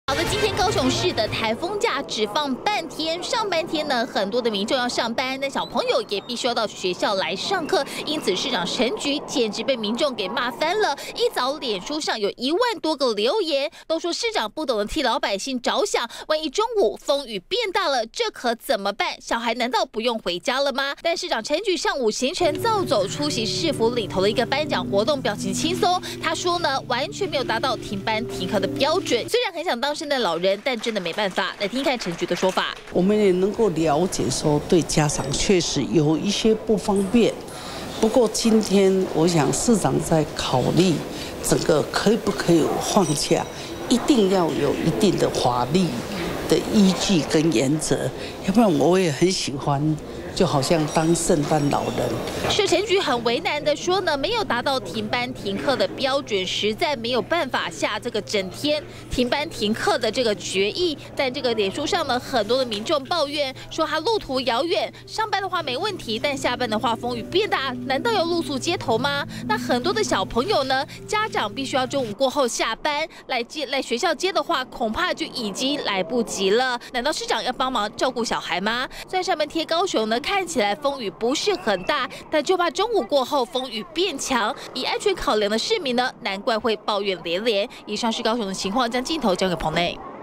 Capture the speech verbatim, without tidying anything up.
好的，今天高雄市的台风假只放半天，上半天呢，很多的民众要上班，那小朋友也必须要到学校来上课，因此市长陈菊简直被民众给骂翻了。一早脸书上有一万多个留言，都说市长不懂得替老百姓着想，万一中午风雨变大了，这可怎么办？小孩难道不用回家了吗？但市长陈菊上午行程造走出席市府里头的一个颁奖活动，表情轻松。他说呢，完全没有达到停班停课的标准，虽然很想当圣诞老人，但真的没办法。来听看陈菊的说法。 我们也能够了解说，对家长确实有一些不方便。不过今天，我想市长在考虑整个可以不可以放假，一定要有一定的法律的依据跟原则，要不然我也很喜欢。就好像当圣诞老人， 是陈菊很为难的说呢，没有达到停班停课的标准，实在没有办法下这个整天停班停课的这个决议。但这个脸书上呢，很多的民众抱怨说，他路途遥远，上班的话没问题，但下班的话风雨变大，难道要露宿街头吗？那很多的小朋友呢，家长必须要中午过后下班来接来学校接的话，恐怕就已经来不及了。难道市长要帮忙照顾小孩吗？虽然上面贴高雄呢，看起来风雨不是很大，但就怕中午过后风雨变强。以安全考量的市民呢，难怪会抱怨连连。以上是高雄的情况，将镜头交给棚内。